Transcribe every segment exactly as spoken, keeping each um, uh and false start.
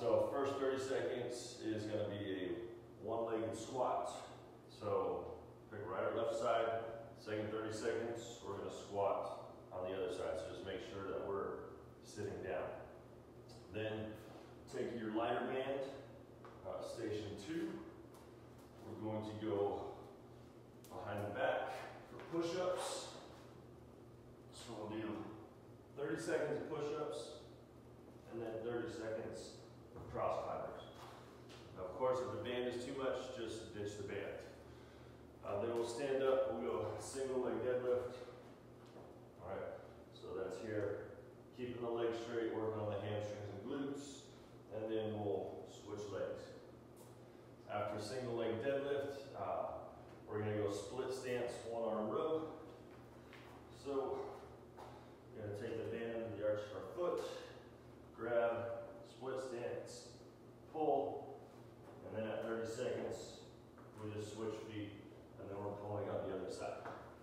So first thirty seconds is going to be a one-legged squat. So pick right or left side. Second thirty seconds, we're going to squat on the other side. So just make sure that we're sitting down. Then take your lighter band, uh, station two. We're going to go behind the back for push-ups. So we'll do thirty seconds of push-ups and then thirty seconds of cross climbers. Now, of course, if the band is too much, just ditch the band. Uh, then we'll stand up, we'll go single leg deadlift. All right, so that's here. Keeping the legs straight, working on the hamstrings and glutes, and then we'll switch legs. After single leg deadlift, uh, we're gonna go split stance, one arm row. So we're gonna take the band under the arch of our foot, grab, split stance, pull, and then at thirty seconds, we just switch feet, and then we're pulling on the other side.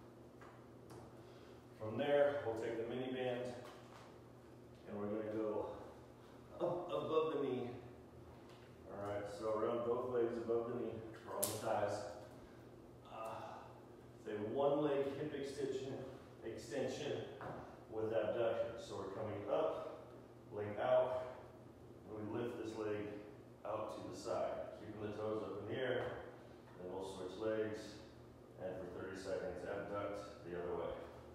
From there, we'll take the mini band, and we're gonna go up above the knee. All right, so around both legs above the knee, or on the thighs. Uh, say one leg hip extension, extension with abduction. So we're coming up, leg out, and we lift this leg out to the side, keeping the toes up in the air. Then we'll switch legs, and for thirty seconds, abduct the other way.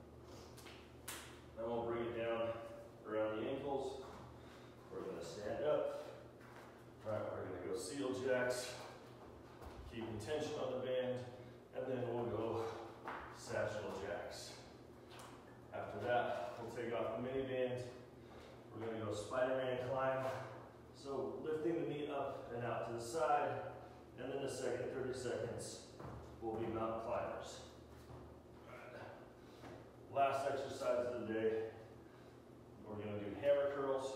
Then we'll bring it down around the ankles. We're going to stand up. All right, we're going to go seal jacks, keeping tension on the band, and then we'll go satchel jacks. After that, we'll take off the mini band. We're going to go Spiderman climb. So lifting the knee up and out to the side, and then the second thirty seconds will be mountain climbers. All right. Last exercise of the day, we're going to do hammer curls,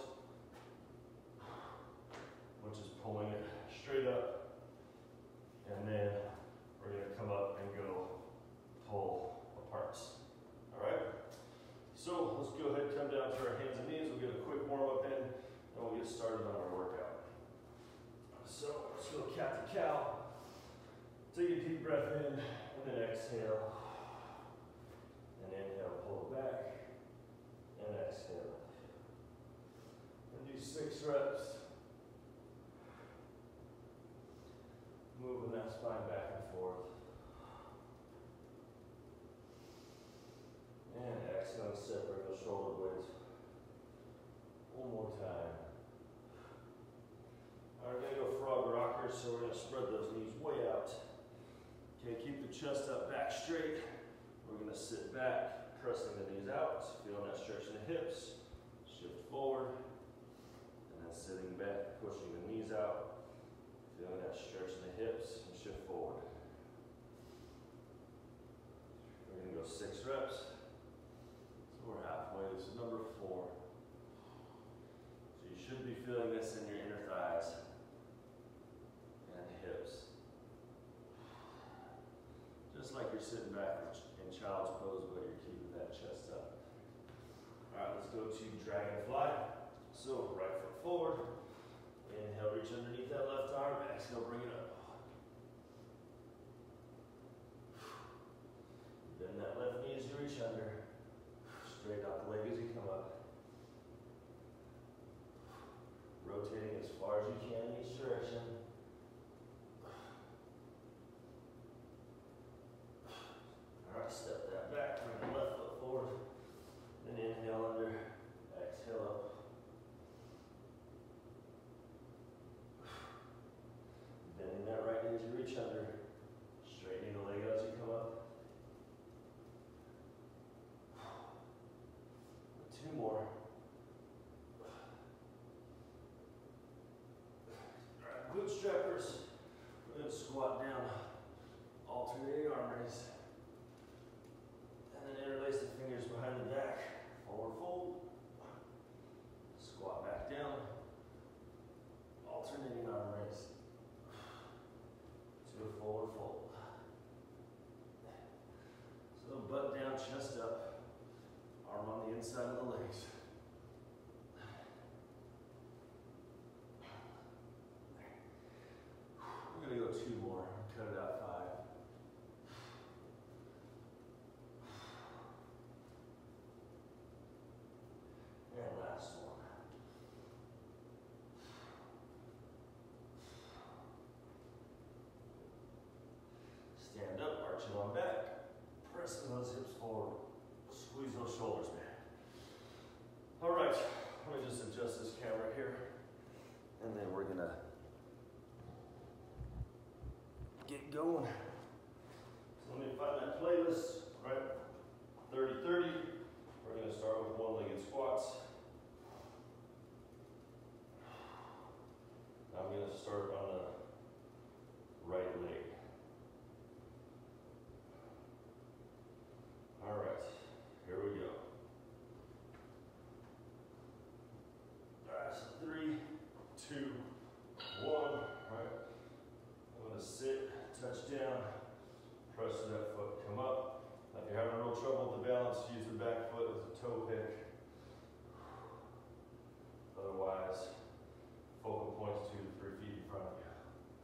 which is pulling it straight up, and then we're going to come up and go pull apart. All right? So let's go ahead and come down to our hands and knees. We'll get a quick warm-up in, and we'll get started on our workout. So let's go cat to cow. Take a deep breath in, and then exhale. And inhale, pull it back, and exhale. And do six reps. Moving that spine back and forth. And exhale, separate those shoulder blades. One more time. All right, we're gonna go frog rockers, so we're gonna spread those knees way out. Okay, keep the chest up, back straight. We're gonna sit back, pressing the knees out, feeling that stretch in the hips. Shift forward, and then sitting back, pushing the knees out. Feeling that stretch in the hips and shift forward. We're going to go six reps. So we're halfway. This is number four. So you should be feeling this in your inner thighs and hips. Just like you're sitting back in child's pose, but you're keeping that chest up. All right, let's go to dragonfly. So right foot forward. Inhale, reach underneath that left arm. Exhale, bring it up. Bend that left knee as you reach under. Straight out the leg as you come up. Rotating as far as you can in each direction. All right, step that back. Bring the left foot forward. Then inhale under. Exhale up. Bending that right knee as you reach under. Straightening the leg out as you come up. Two more. Alright, bootstrappers. We're going to squat down, alternating arm raise. And then interlace the fingers behind the back. Forward fold. Squat back down. Alternating arm raise. To a forward fold. So butt down, chest up, arm on the inside of the legs. gonna get going. So let me find that playlist, right? thirty thirty. We're gonna start with one-legged squats. I'm gonna start on the right leg. All right, here we go. All right, so three, two, one. All right, I'm gonna sit, touch down, press that foot, come up. Now, if you're having real trouble with the balance, use the back foot as a toe pick. Otherwise, focal points two to three feet in front of you.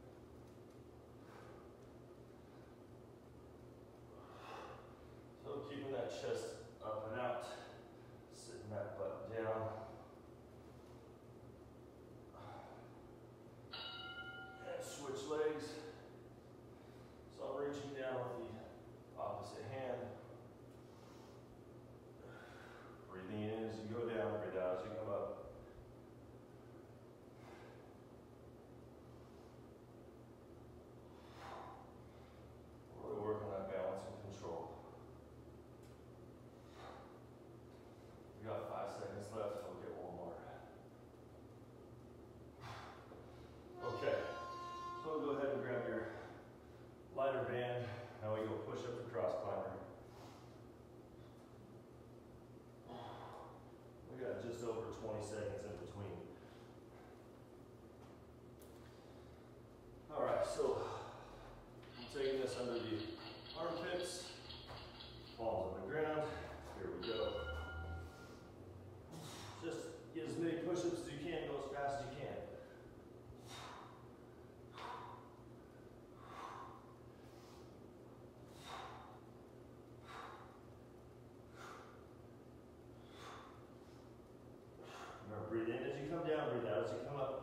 So keeping that chest up and out, sitting that butt down. And switch legs. So I'm reaching down with the opposite hand. Breathing in as you go down, breathe out as you come up. Really work on that balance and control. We got five seconds left, we'll get one more. Okay, so we'll go ahead and grab your lighter band. Now we go push up the cross climber. We got just over twenty seconds in between. All right, so I'm taking this under the armpits, palms on the ground. Here we go. Just get as many push-ups as you can, go as fast as you can. Remember, breathe in as you come down, breathe out as you come up.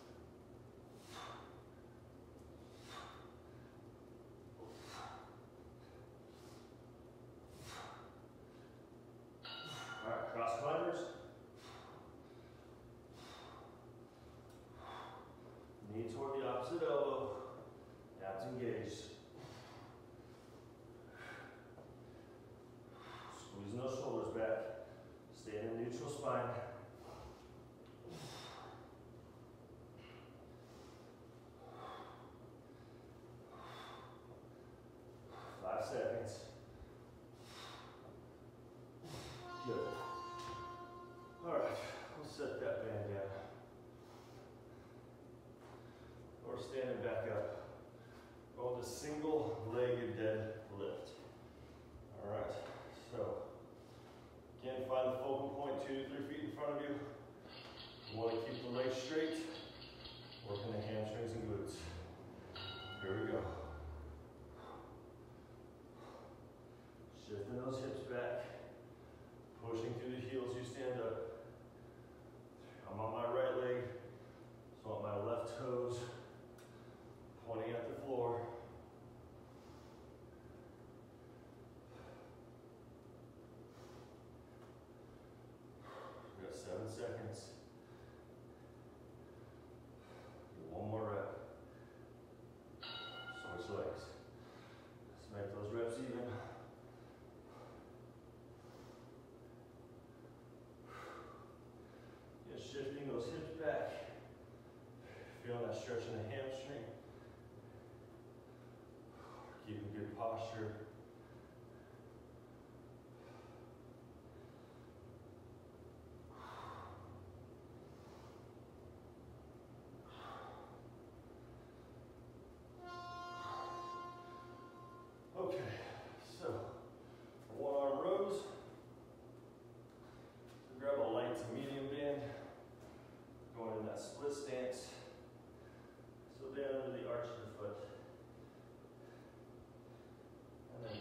All right, cross climbers. Knee toward the opposite elbow, abs engaged. Squeezing those shoulders back, stay in a neutral spine. Five seconds. Good. All right, we'll set that band down. Or standing back up. Going to single-legged deadlift. All right, so again, find the focal point two to three feet in front of you. You want to keep the legs straight, working the hamstrings and glutes. Here we go. Shifting those hips back, pushing through the heels, you stand up. I'm on my right leg, so on my left toes, pointing at the floor. We got seven seconds. Do one more rep. Switch legs. Let's make those reps even. Just shifting those hips back. Feeling that stretch in the hamstring. Keeping good posture. Okay, so one arm rows. So grab a light to medium band. Going in that split stance. So down under the arch of the foot. And then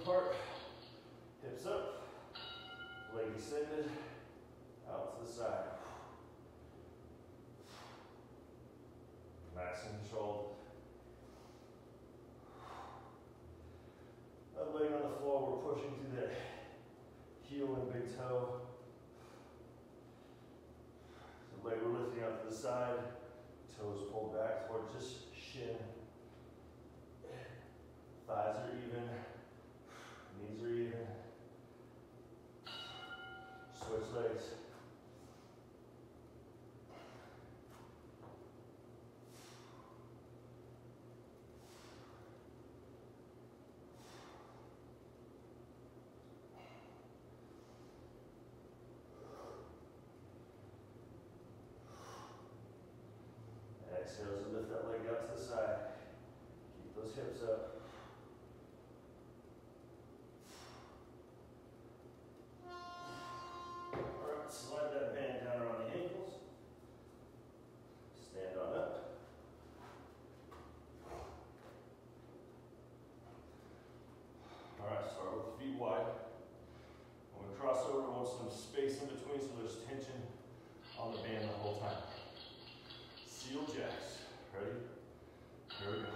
apart, hips up, leg extended, out to the side. Nice and controlled. That leg on the floor, we're pushing through that heel and big toe. The leg we're lifting out to the side, toes pulled back towards just shin. Thighs are even, knees are even. Switch legs. Exhale as you lift that leg out to the side. Keep those hips up. Alright, slide that band down around the ankles. Stand on up. Alright, start with the feet wide. When we cross over, we want some space in between so there's tension on the band the whole time. Seal jacks. Ready? Here we go.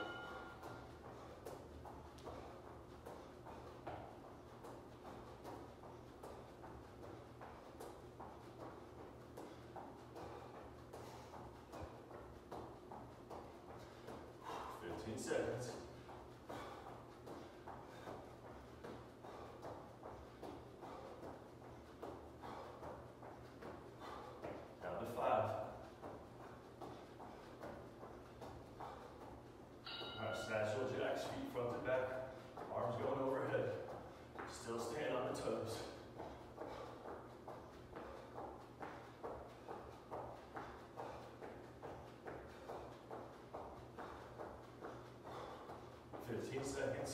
fifteen seconds. Down to five. Satchel jacks, feet front to back, arms going overhead. Still stand on the toes. fifteen seconds.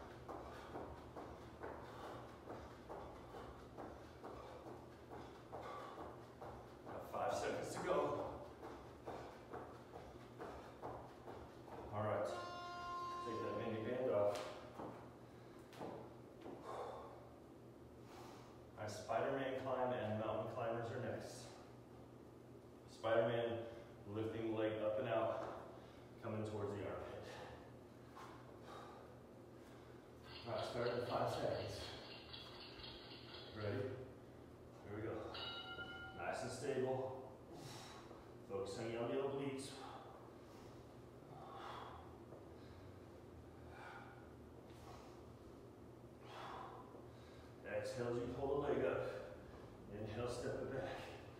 Got five seconds to go. All right. Take that mini band off. Our Spiderman climb and mountain climbers are next. Spiderman, lifting the leg up and out, coming towards the armpit. All right, start in five seconds. Ready? Here we go. Nice and stable. Focusing on the obliques. Exhale as you pull the leg up. Inhale, step it back.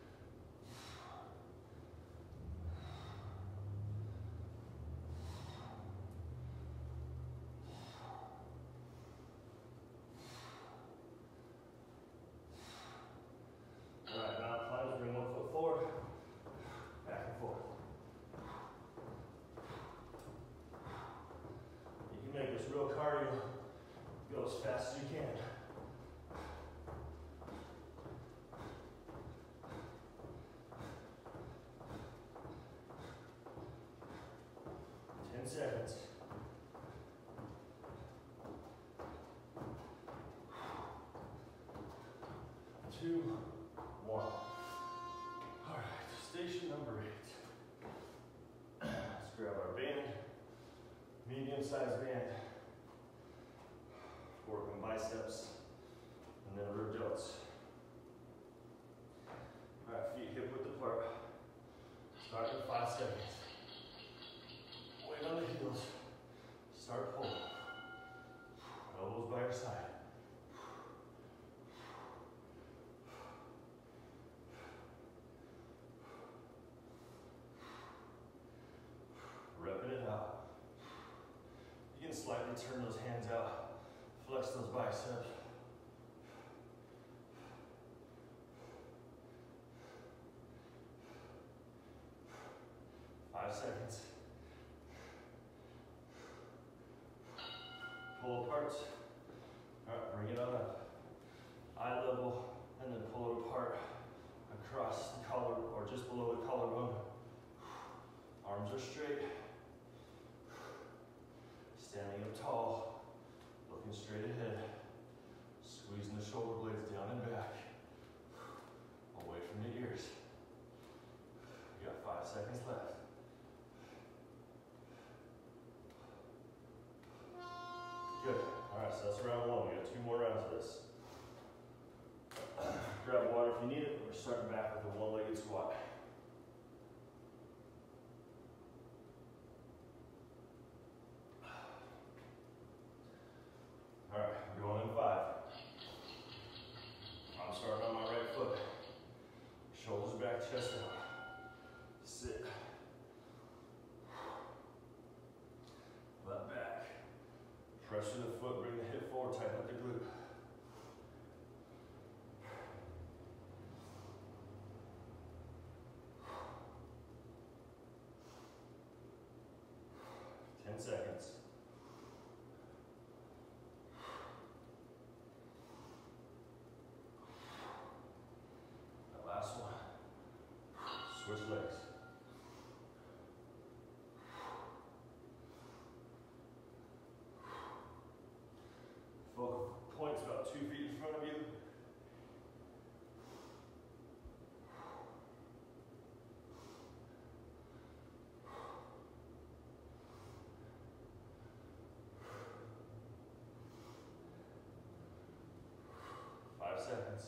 All right, now climbers, bring one foot forward, back and forth. You can make this real cardio. Go as fast as you can. ten seconds. Two, one. All right, station number eight. Let's grab our band, medium-sized band. Working biceps, and then rib delts. All right, feet hip width apart. Start in five seconds. Weight on the heels. Start pulling. Elbows by your side. Repping it out. You can slightly turn those hands out. Flex those biceps. Five seconds. Pull apart. All right, bring it on up. Eye level, and then pull it apart across the collar, or just below the collarbone. Arms are straight. Standing up tall. Looking straight ahead. Good. All right, so that's round one. We got two more rounds of this. Grab water if you need it. We're starting back with a one-legged squat. All right, we're going in five. I'm starting on my right foot. Shoulders back, chest out. Sit. Left back. Pressure the foot, bring the hip forward, tighten up the glute. Ten seconds. That last one. Switch legs. Focal point's about two feet in front of you. Five seconds.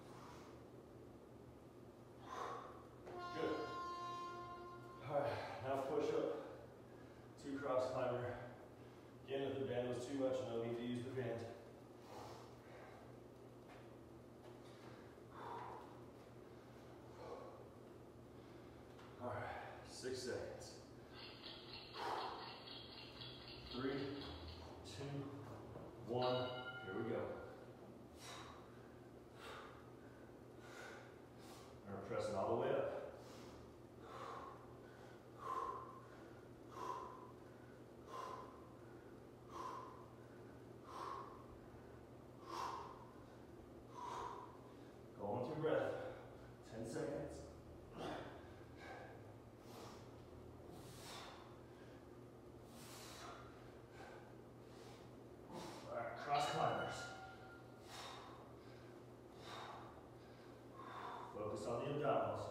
Good. All right, now push up. Two cross climber. Again, if the band was too much, no need to use the band. All right, six seconds. Three, two, one. Here we go. And we're pressing all the way up. Go with your breath. Ten seconds. All right, cross climbers. Focus on the abdominals.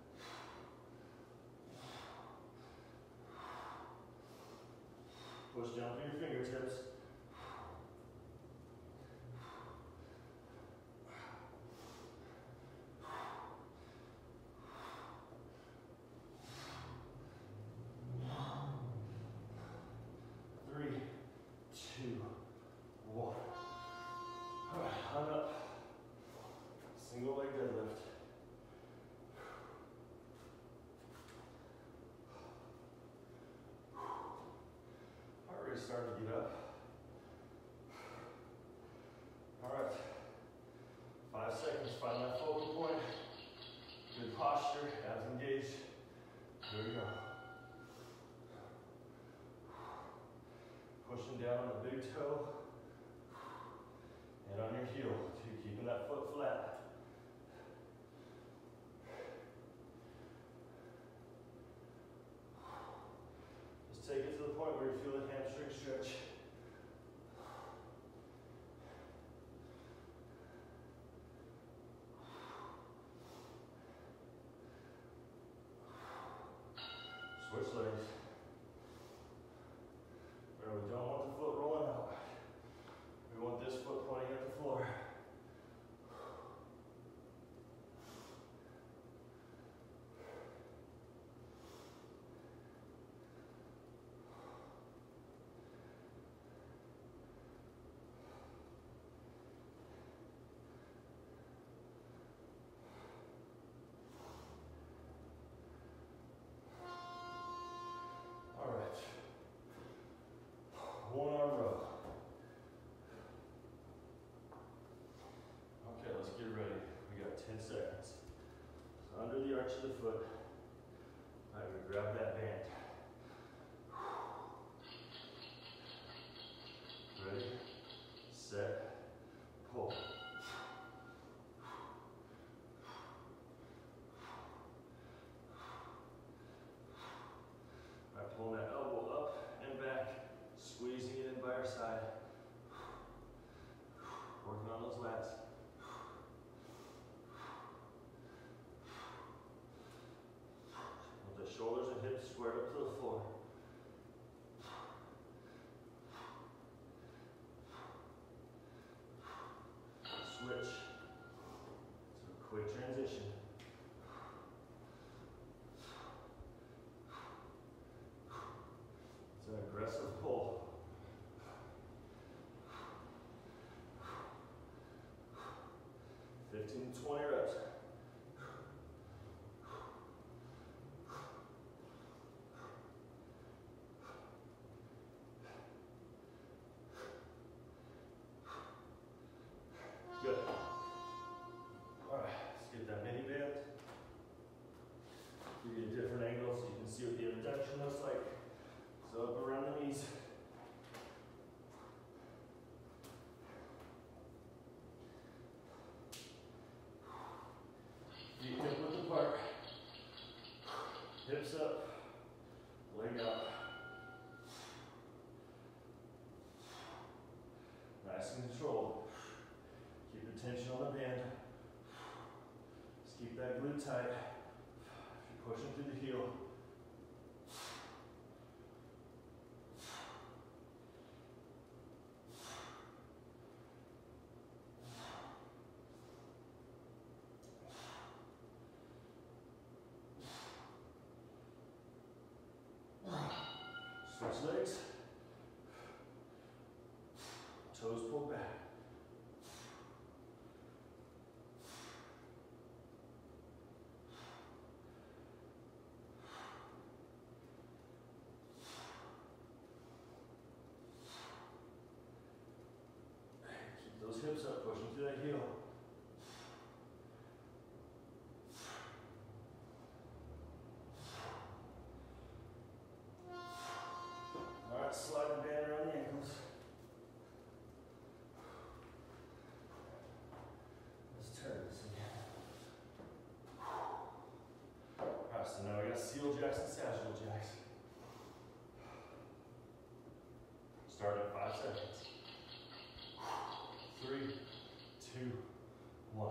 Push down through your fingertips. Three, two, one. All right, hung up. Single leg deadlift. Heart rate's starting to get up. All right, five seconds, find that focal point. Good posture, abs engaged. Here we go. Pushing down on the big toe and on your heel, too, keeping that foot flat. Just take it to the point where you feel the hamstring stretch. Switch legs. Where we don't want the foot rolling out. We want this foot pointing at the floor. All right. One arm row. Okay, let's get ready. We got ten seconds. So under the arch of the foot, all right, we grab that band. Ready, set, pull. All right, pulling that elbow up and back, squeezing it in by our side. Working on those lats. With the shoulders and hips squared up to the floor. fifteen to twenty reps. Good. All right, let's get that mini band. Give you a different angle so you can see what the abduction looks like. So up around the knees. Feet hip width apart. Hips up. Leg out. Nice and controlled. Keep the tension on the band. Just keep that glute tight. If you're pushing through the heel. Switch legs. Toes pulled back. Keep those hips up, pushing through that heel. All right, slide the band around the ankles. Let's turn this again. All right, so now we got seal jacks and sagittal jacks. Start at five seconds. Three, two, one.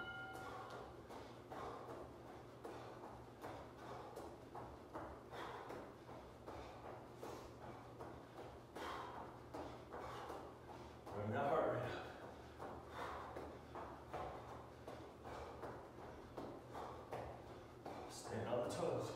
Bring that heart rate up. Stand on the toes.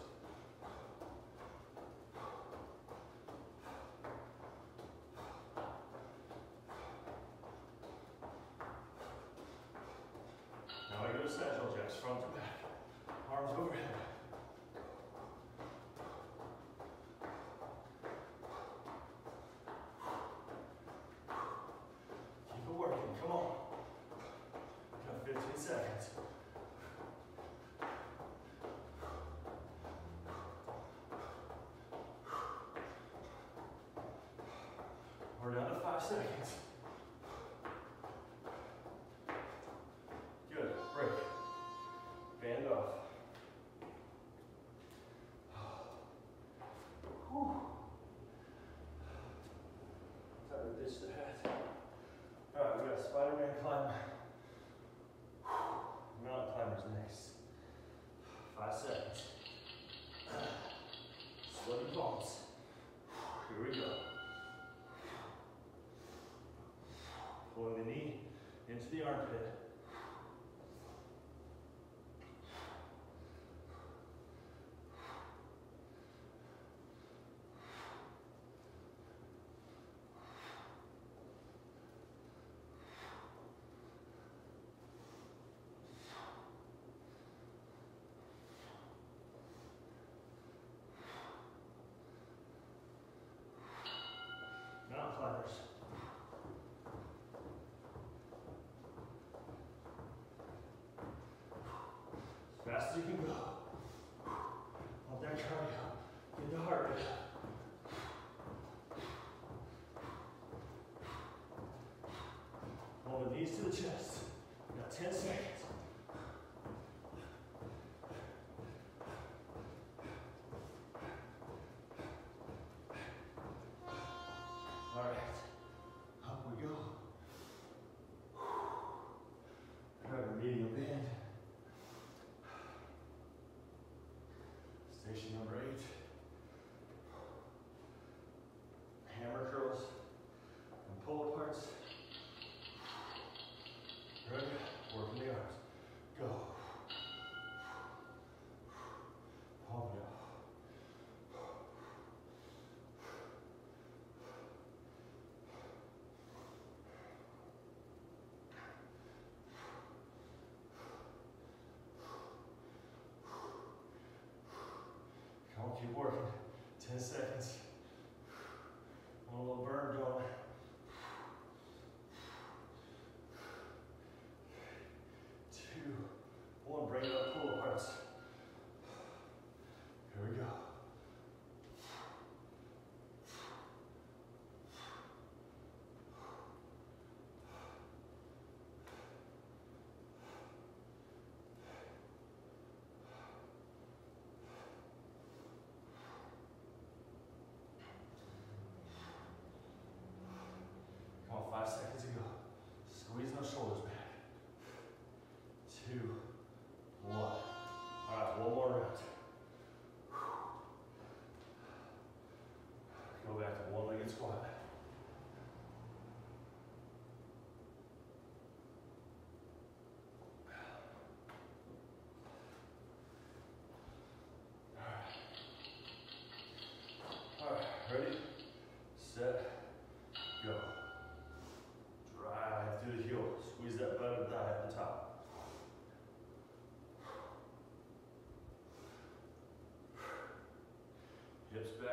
Now I go to sagittal jacks, front to back. Arms overhead. Keep it working, come on. Got fifteen seconds. We're down to five seconds. Good, break. Band off. Whew. Time to ditch the hat. All right, we got Spiderman climber. Mountain climbers next. Five seconds. Sweaty palms. Here we go. Pulling the knee into the armpit. Mountain climbers. As fast as you can go. Want that cardio. Get the heart rate. Hold the knees to the chest. You got ten seconds. All right, up we go. Grab a medial band. Station number eight. Hammer curls and pull aparts. Good, working the arms.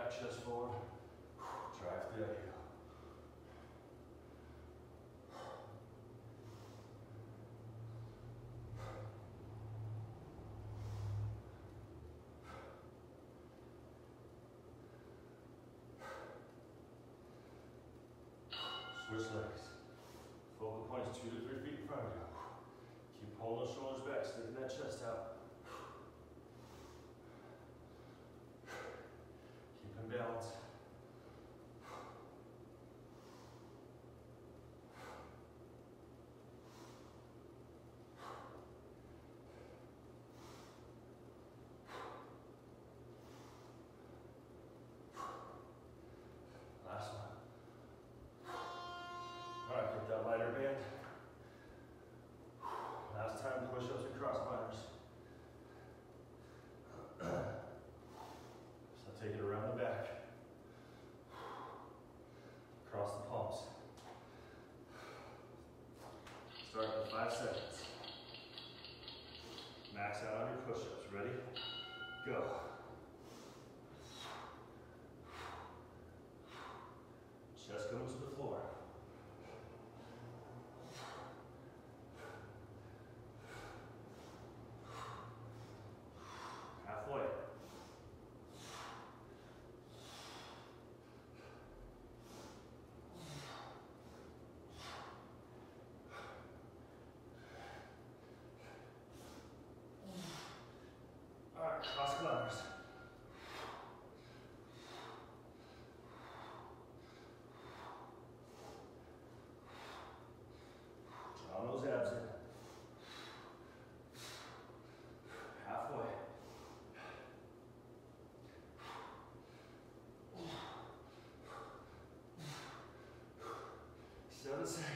back, chest forward. Drive through that heel. Switch legs. Focal point is two to three feet in front of you. Keep pulling those shoulders back, sticking that chest out. Keep in balance. Last one. All right, get that lighter band. Last time, push-ups and cross climbers. So take it around the back. Across the palms. Start with five seconds. Max out on your push-ups. Ready? Go. Chest coming to the floor. Halfway. All right, cross climbers. Draw those abs in. Halfway. Seven seconds.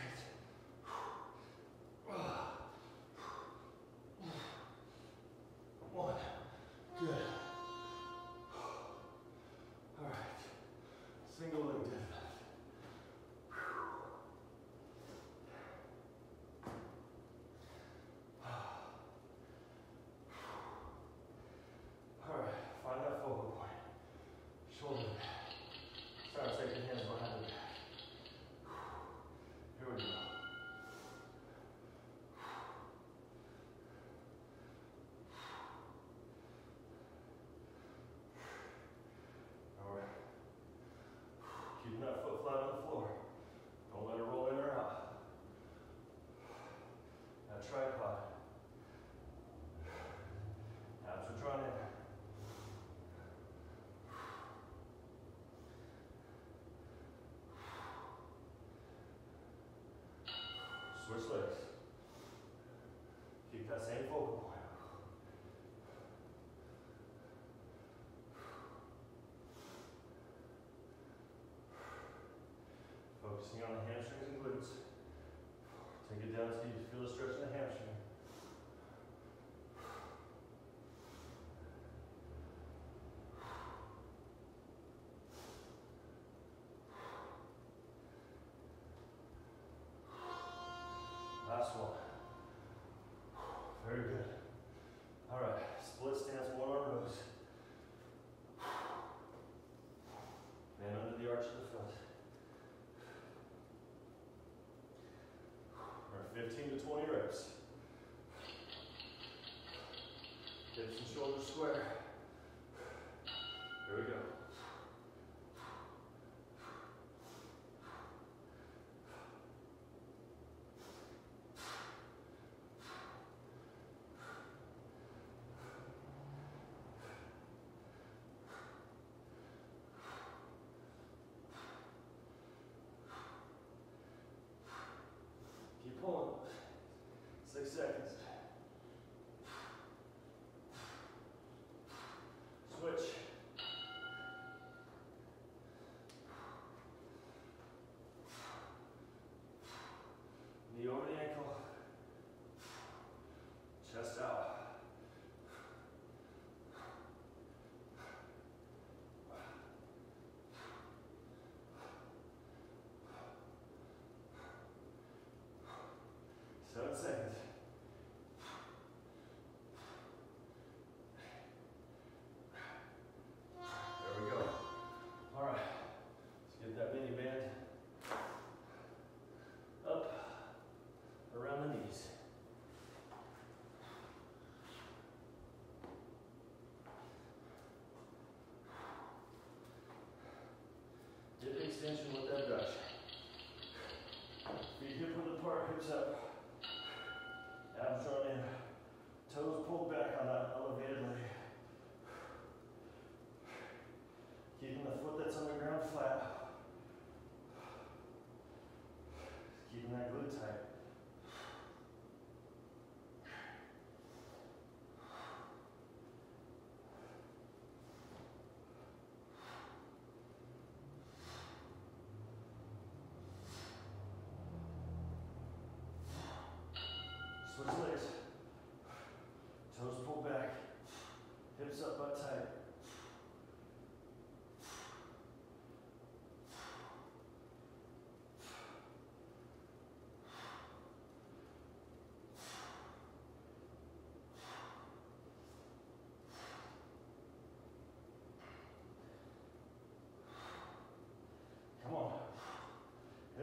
One. Good. All right. Single leg deadlift. All right. Find that focal point. Shoulder. Start taking hands behind the back. Here we go. All right. Keeping that foot flat on the floor. Don't let it roll in or out. That tripod. Abs are drawn in. Switch legs. Keep that same focal point. Focusing on the hamstrings and glutes. Take it down so you feel the stretch in the hamstring. Last one. Very good. All right, split stance, one arm rows. And under the arch of the foot. All right, fifteen to twenty reps. Hips and shoulders square. Here we go. Keep pulling. Six seconds. Switch. Knee over the ankle. Chest out. Seven seconds. There we go.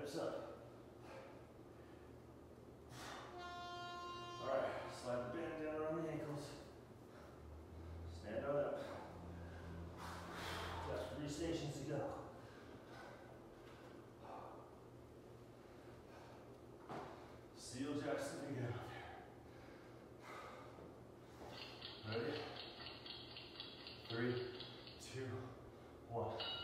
hips up. All right, slide the band down around the ankles. Stand on up. Got three stations to go. Seal Jackson again. Ready? Three, two, one.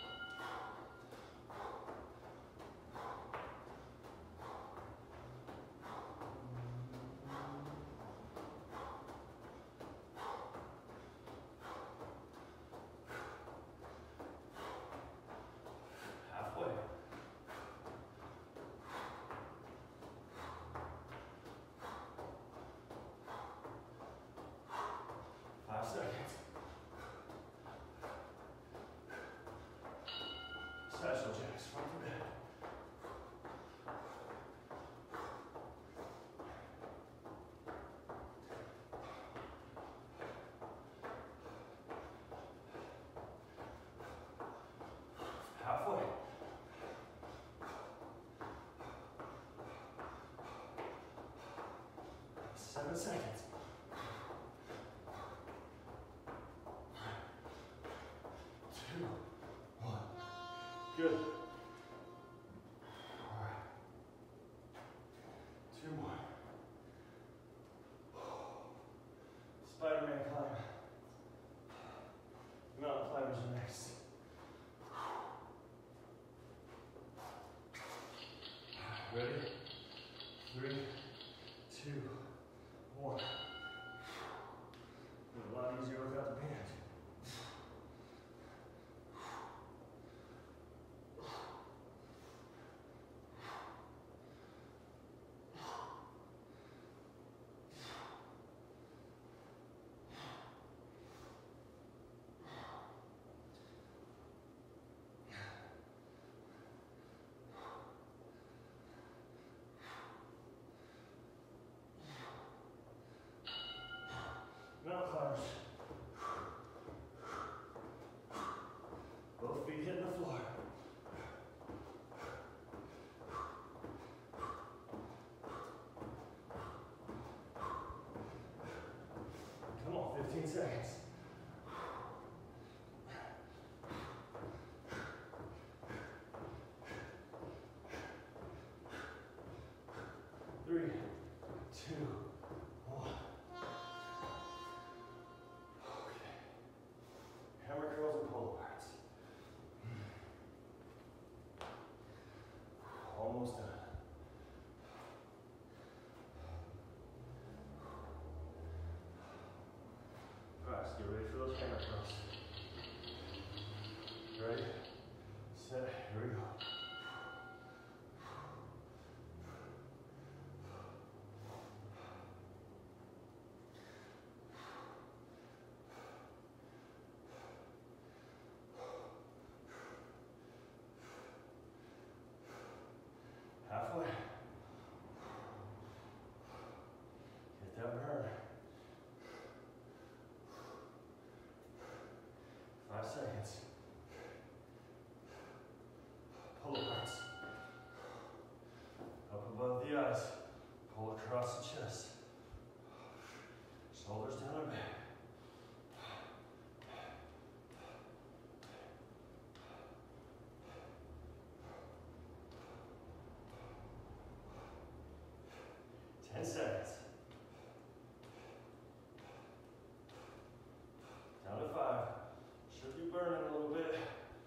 Halfway. Five seconds. Special jacks, front to back. Halfway. Seven seconds. Two, one. Good. All right. Two more. Spiderman climb. Mountain climbers are next. Ready? Three, two, one. A lot easier without the band. Mountain climbers. Both feet hitting the floor. Come on, fifteen seconds. Three, two, one. Okay. Hammer curls and pull aparts. Almost done. All right, let's get ready for those hammer curls. Ready, set, here we go. Halfway. Get that burn. Five seconds. Pull aparts. Up above the eyes. Pull across the chest. Shoulders down and back. Ten seconds. Down to five. Should be burning a little bit.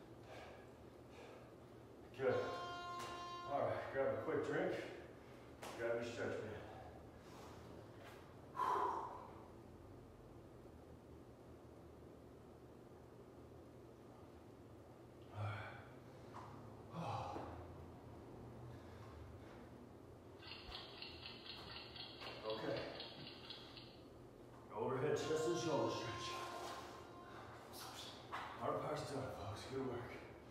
Good. All right, grab a quick drink. Grab your stretch band. All right. Oh. Okay. Overhead chest and shoulder stretch. Hard part's done, folks. Good work.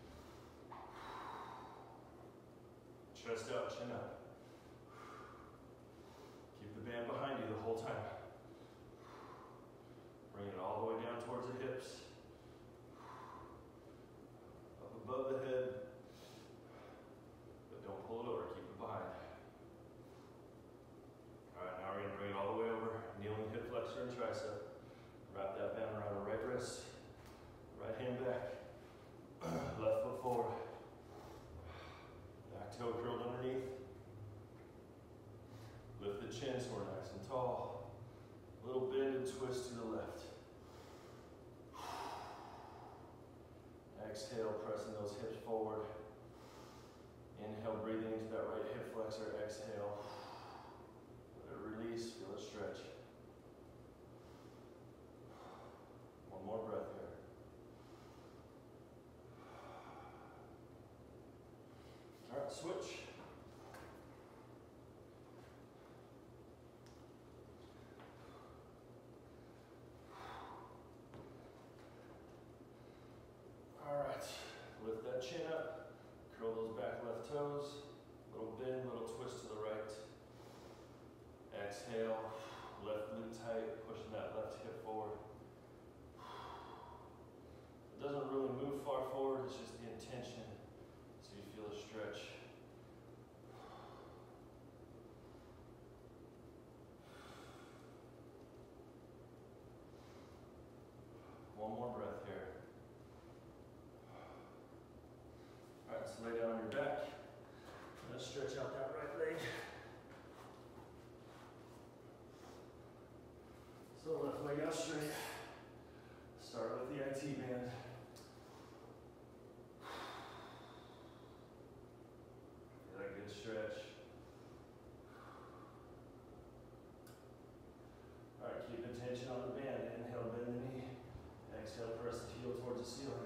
Chest out, chin up. Keep the band behind you the whole time. Bring it all the way down towards the hips. Up above the head. But don't pull it over. switch. All right, lift that chin up, curl those back left toes, little bend, little twist to the right. Exhale, left glute tight, pushing that left hip forward. It doesn't really move far forward, it's just the intention, so you feel a stretch. One more breath here. All right, so lay down on your back. I'm gonna stretch out that right leg. So left leg out straight. Start with the I T band. Feel that good stretch. All right, keep attention on the band. Inhale, bend the knee. Exhale, press the heel towards the ceiling.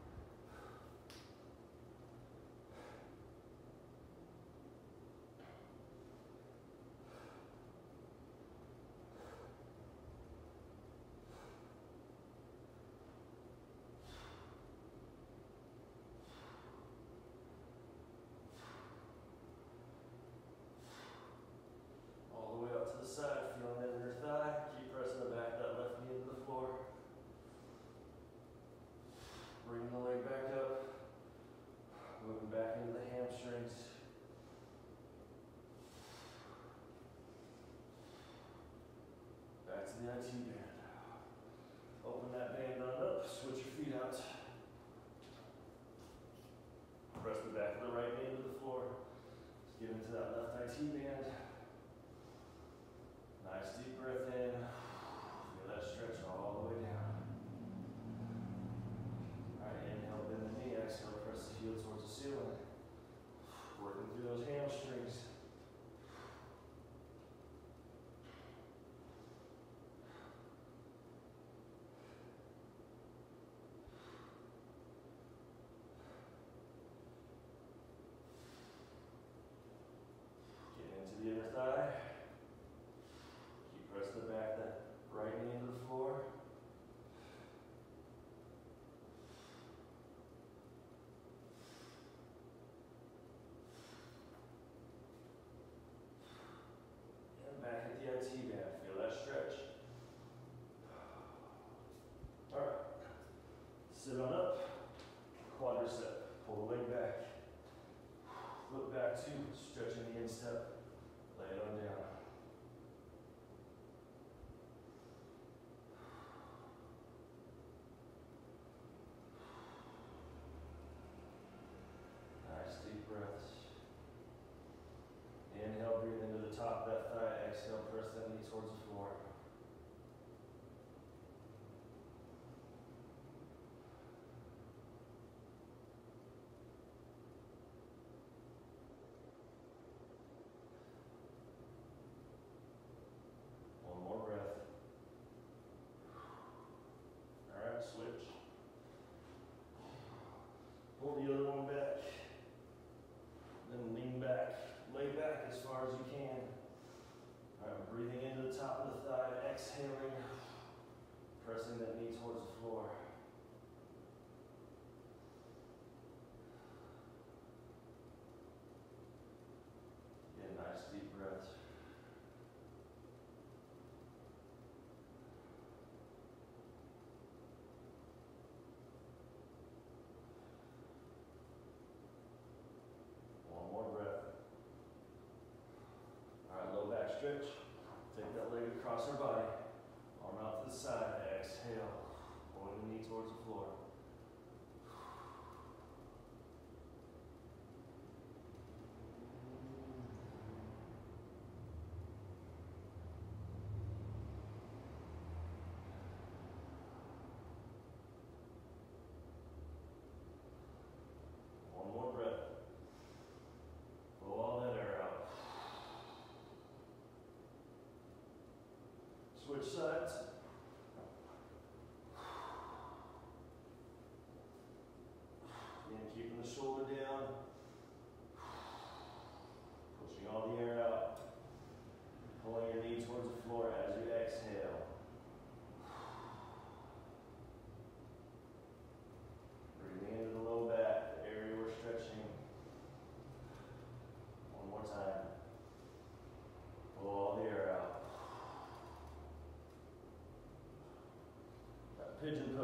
All the way up to the side, feeling that inner thigh. Keep pressing the back of that left knee into the floor. Bring the leg back up, moving back into the hamstrings. Back to the I T band. Open that band on up, switch your feet out. Press the back of the right knee into the floor. Let's get into that left I T band. Nice deep breath in. Feel that stretch all the way down. Inhale, bend the knee, exhale, press the heel towards the ceiling. Working through those hamstrings. Get into the inner thigh. Keep pressing the back, that right knee into the floor. Back at the I T band, feel that stretch. All right, sit on up, quadricep, pull the leg back, foot back two, stretching the instep, lay it on down. Nice deep breaths. Inhale, breathe into the top of that thigh. Exhale, press that knee towards the floor. One more breath. All right, switch. Pull the other one back. Then lean back. Lay back as far as you can. All right, breathing into the top of the thigh, exhaling, pressing that knee towards the floor. Get nice deep breaths. One more breath. Stretch. Take that leg across our body. Arm out to the side. Exhale. Pulling the knee towards the floor. One more breath. Blow all that air out. Switch sides. And keeping the shoulder down.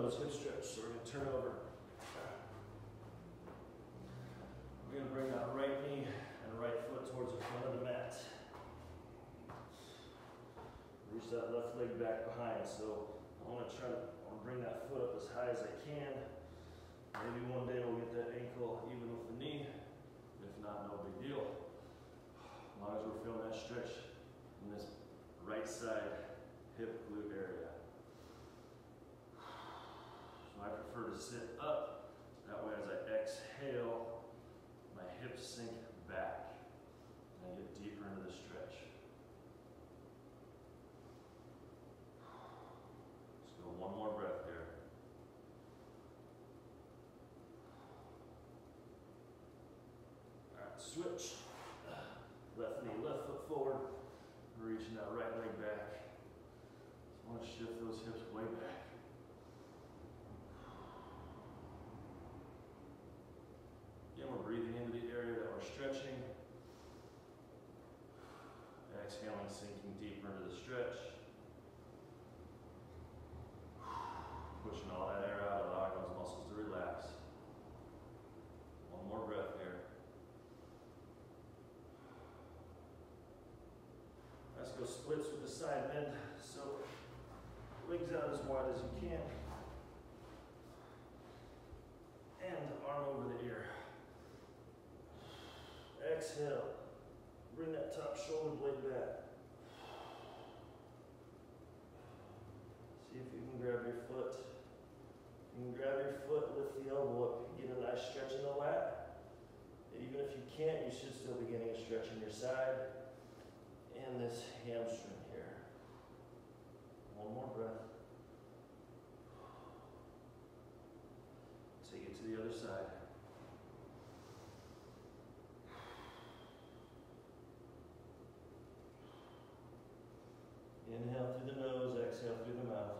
those hip stretch. So we're going to turn over. We're going to bring that right knee and right foot towards the front of the mat. Reach that left leg back behind. So I want to try to bring that foot up as high as I can. Maybe one day we'll get that ankle even with the knee. If not, no big deal. As long as we're feeling that stretch in this right side hip glute area. So I prefer to sit up. That way as I exhale, my hips sink back and I get deeper into the stretch. Let's go one more breath there. All right, switch. Left knee, left foot forward. Reaching that right leg back. Just want to shift those hips way back. Again, we're breathing into the area that we're stretching. Exhaling, sinking deeper into the stretch. Pushing all that air out, allowing those muscles to relax. One more breath here. Let's go splits with the side bend. So legs out as wide as you can. And arm over the ear. Exhale. Bring that top shoulder blade back. See if you can grab your foot. You can grab your foot, lift the elbow up, get a nice stretch in the lat. Even if you can't, you should still be getting a stretch in your side and this hamstring here. One more breath. Take it to the other side. Inhale through the nose, exhale through the mouth.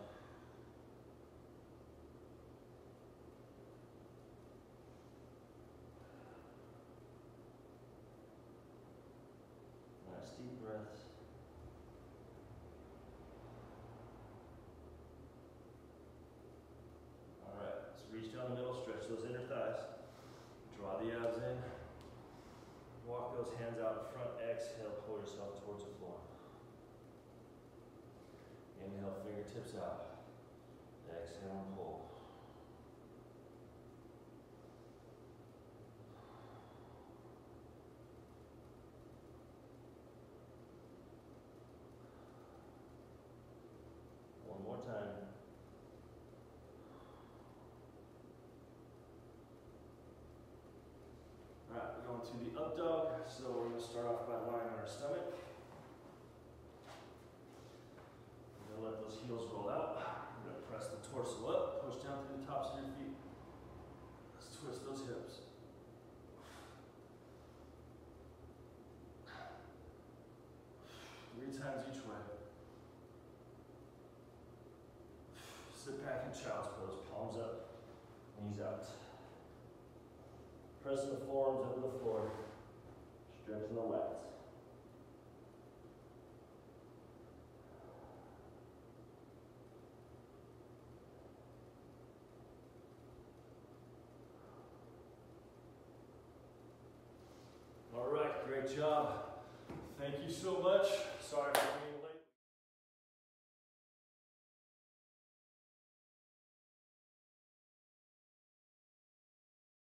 Nice deep breaths. All right, let's reach down the middle, stretch those inner thighs. Draw the abs in. Walk those hands out in front. Exhale, pull yourself towards the floor. Inhale, fingertips out. Exhale and pull. One more time. All right, we're going to the up dog. So we're going to start off by lying on our stomach. Let those heels roll out. We're going to press the torso up, push down through the tops of your feet. Let's twist those hips. Three times each way. Sit back in child's pose, palms up, knees out. Pressing the forearms into the floor, stretching the lats. All right, great job. Thank you so much. Sorry for being late.